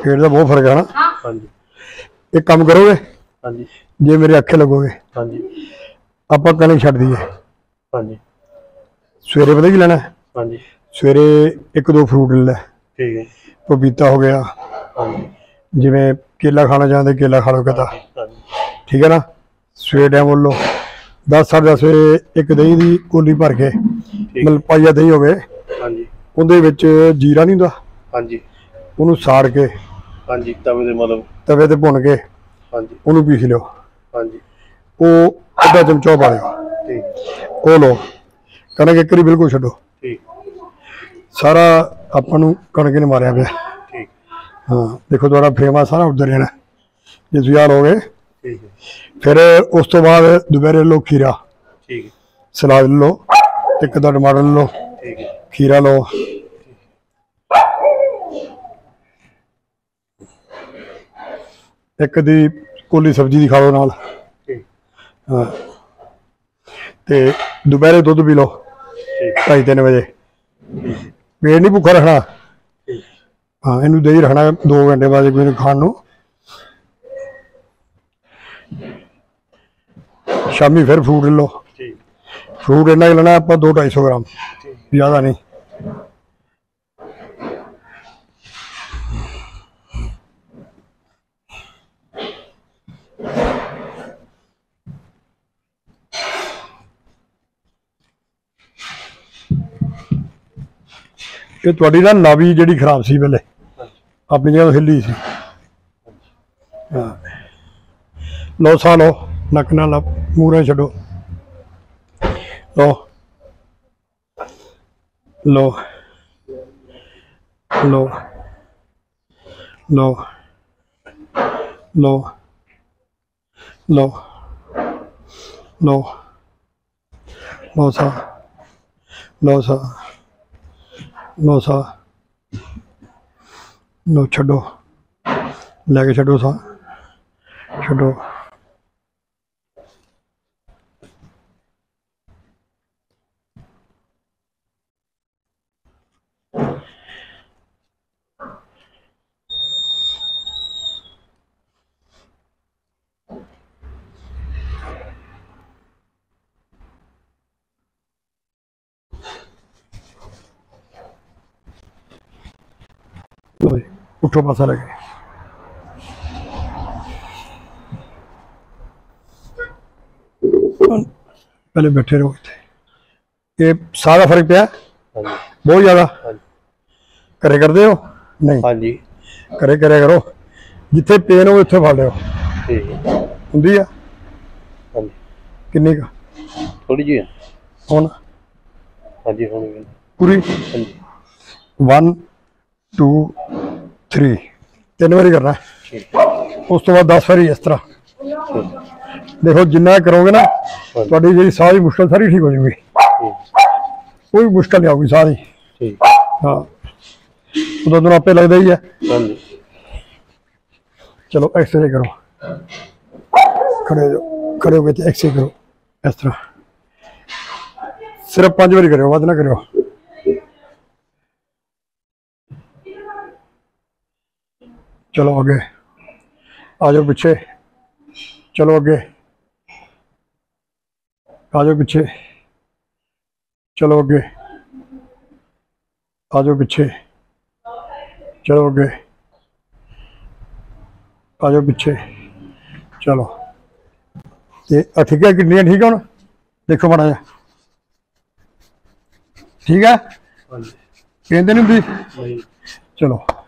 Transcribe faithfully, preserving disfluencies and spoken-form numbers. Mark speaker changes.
Speaker 1: फेर का बहुत फर्क है ना।
Speaker 2: हाँ जी।
Speaker 1: एक काम करोगे?
Speaker 2: हाँ जी।
Speaker 1: जे मेरे अखे लगोगे।
Speaker 2: हाँ जी।
Speaker 1: आप कलिंग छड्ड दीए।
Speaker 2: हाँ जी।
Speaker 1: सवेरे पता की लेना है?
Speaker 2: हाँ जी।
Speaker 1: सवेरे एक दो फ्रूट ले लै।
Speaker 2: ठीक है।
Speaker 1: पपीता हो गया,
Speaker 2: हाँ जी।
Speaker 1: जिमें केला खाना चाहते केला खा लो कहता।
Speaker 2: हाँ जी।
Speaker 1: ठीक है ना। सवेरे टाइम बोल लो दस साढ़े दस बजे एक दही की कोली भर के, मतलब पाइया दही हो गए,
Speaker 2: हाँ जी,
Speaker 1: उहदे विच जीरा नहीं हुंदा,
Speaker 2: हाँ जी,
Speaker 1: उहनूं साड़ के,
Speaker 2: हाँ जी, तवे दे मतलब
Speaker 1: तवे ते भुन के,
Speaker 2: हाँ जी,
Speaker 1: उहनूं पीस लिओ।
Speaker 2: हाँ जी,
Speaker 1: वो अद्धा चमचा पा लिओ।
Speaker 2: ठीक,
Speaker 1: वो लो। कणक एक बारी बिल्कुल छड्डो।
Speaker 2: ठीक,
Speaker 1: सारा आपां नूं कणक ने मारिया पिया।
Speaker 2: ठीक,
Speaker 1: हाँ देखो तुहाडा फ्रेम आ सारा उधर रहना जे तुसीं आ लोगे।
Speaker 2: ठीक है।
Speaker 1: फिर उस तो बाद दोपहरे लो खीरा,
Speaker 2: ठीक है,
Speaker 1: सलाद लो, एक अद्धा टमाटर लो,
Speaker 2: ठीक है,
Speaker 1: खीरा लो, एक अद्धी कोली सब्जी दी खा लो नाल।
Speaker 2: ठीक,
Speaker 1: हाँ ते दोपहरे दुध पी लो ढाई तीन बजे। पेट नहीं भुखा रखना। हाँ इनू दही रखना दो घंटे बाद कोई खाण नूं। शामी फिर फ्रूट लो। फ्रूट इन्ना लेना आप दो ढाई सौ ग्राम, ज़्यादा नहीं। ये तुहाडी ना नावी जिहड़ी खराब सी पहले अपनी जगह हिली सी। हाँ लो सा लो, नक नाल मूहरे छड्डो। लो लो लो लो लो लो लो लो सा लो सा लो सा लो छड्डो, लैके छड्डो सा छड्डो। उठो पासा लगे। पहले बैठे रहो इत्थे। ये सारा फर्क पिया बहुत ज्यादा। करे करदे हो नहीं? हाँ जी करे करे करो। जिथे पेन हो उत्थे फड़ लिओ। ठीक है हुंदी आ? हाँ जी। किन्नी का? थोड़ी जी है हुण। हाँ जी हुण पूरी। हाँ जी वन टू थ्री तीन बारी करना है। उस तो बाद दस बारी इस तरह। देखो जिन्ना करोगे ना थोड़ी जी सारी मुश्किल सारी ठीक हो जाएगी। कोई मुश्किल नहीं आऊगी सारी। हाँ उधर तो आपे लगता ही है। चलो एक्सरसाइज करो, खड़े हो खड़े हो गए एक्सरसाइज करो इस तरह। सिर्फ पांच बारी करो, वध ना करो। चलो आगे आ जाओ, पीछे चलो, आगे आ जाओ, पीछे चलो, आगे आ जाओ, पीछे चलो, आगे आ जाओ, पीछे चलो। ये ठीक है, किडनियाँ ठीक है? देखो माड़ा जा ठीक है, पेन तो नहीं होती? चलो।